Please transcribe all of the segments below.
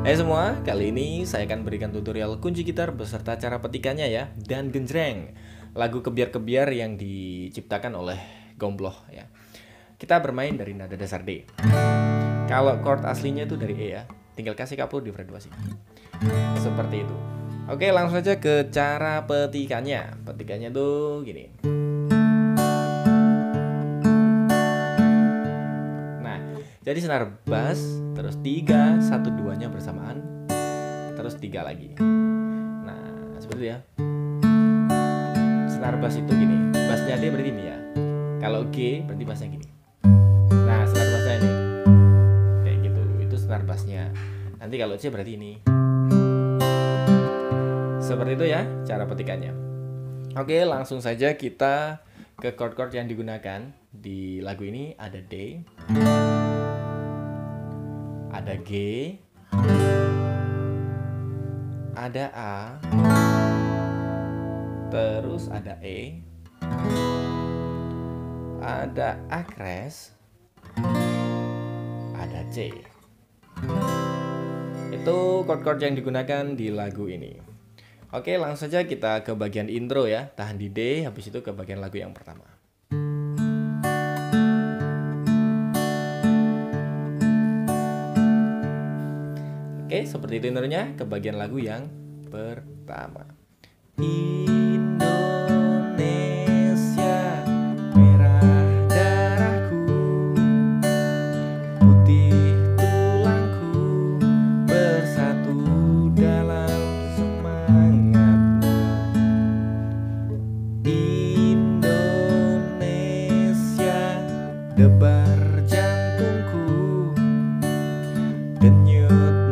Hai semua, kali ini saya akan berikan tutorial kunci gitar beserta cara petikannya ya, dan genjreng, lagu kebiar-kebiar yang diciptakan oleh Gombloh ya. Kita bermain dari nada dasar D. Kalau chord aslinya itu dari E ya, tinggal kasih kapur di fret 2 sih. Seperti itu. Oke, langsung saja ke cara petikannya. Petikannya tuh gini. Jadi senar bass, terus 3, 1, 2-nya bersamaan, terus 3 lagi. Nah, seperti itu ya. Senar bass itu gini, bassnya D berarti ini ya. Kalau G berarti bassnya gini. Nah, senar bassnya ini kayak gitu, itu senar bassnya. Nanti kalau C berarti ini. Seperti itu ya cara petikannya. Oke, langsung saja kita ke chord-chord yang digunakan di lagu ini. Ada D, ada G, ada A, terus ada E, ada A kres, ada C. Itu chord-chord yang digunakan di lagu ini. Oke, langsung saja kita ke bagian intro ya. Tahan di D, habis itu ke bagian lagu yang pertama. Oke, seperti itu intronya. Ke bagian lagu yang pertama. Indonesia, merah darahku, putih tulangku, bersatu dalam semangatmu. Indonesia, debar jantungku, denyut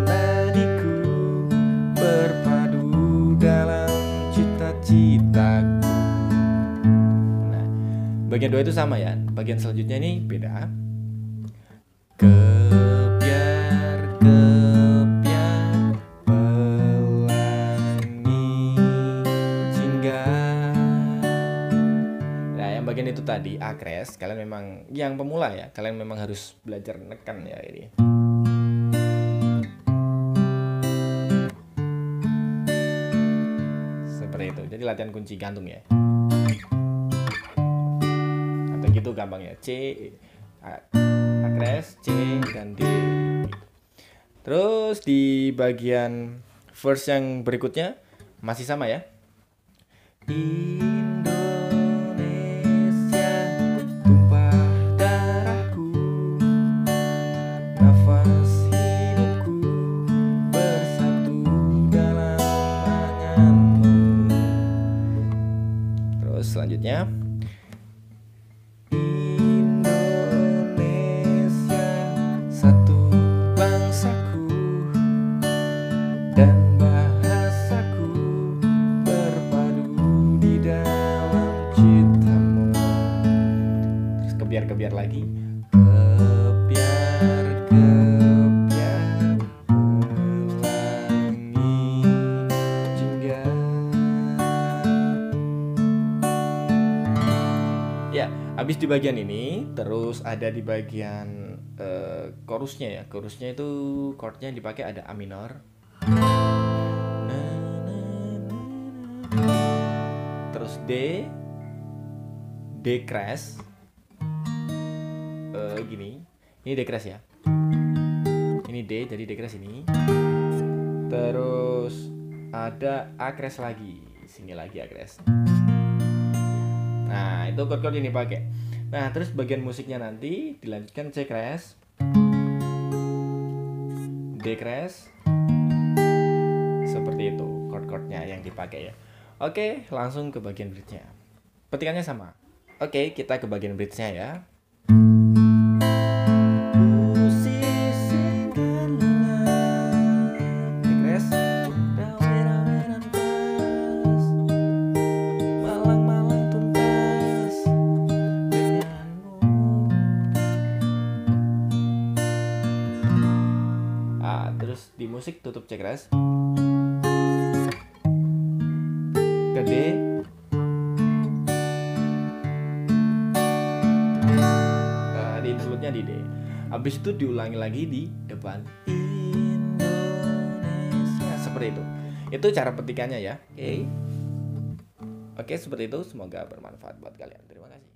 cita-citaku. Nah, bagian 2 itu sama ya. Bagian selanjutnya ini beda. Kebiar pelangi singgah. Nah, yang bagian itu tadi A kres. Kalian memang yang pemula ya. Kalian memang harus belajar nekan ya ini. Jadi latihan kunci gantung ya. Atau gitu gampangnya. C, A kres, C, dan D. Terus di bagian verse yang berikutnya masih sama ya. Indonesia, tumpah darahku, nafas hidupku, bersatu dalam tanganmu. Selanjutnya, Indonesia, satu bangsaku dan bahasaku, berpadu di dalam cintamu. Terus kebiar-kebiar lagi. Ya, habis di bagian ini, terus ada di bagian chorusnya ya. Chorusnya itu chordnya yang dipakai ada A minor, terus D, D kres, gini. Ini D kres ya. Ini D, jadi D kres ini. Terus ada A kres lagi. Sini lagi A kres. Nah, itu chord-chord yang dipakai. Nah, terus bagian musiknya nanti dilanjutkan C kres, D kres. Seperti itu chord-chordnya yang dipakai ya. Oke, langsung ke bagian bridge-nya. Petikannya sama. Oke, kita ke bagian bridge-nya ya. Terus di musik tutup C kres, ke D, di interlude-nya di D. Habis itu diulangi lagi di depan. Indonesia, seperti itu. Itu cara petikannya ya. Oke. Oke, seperti itu. Semoga bermanfaat buat kalian. Terima kasih.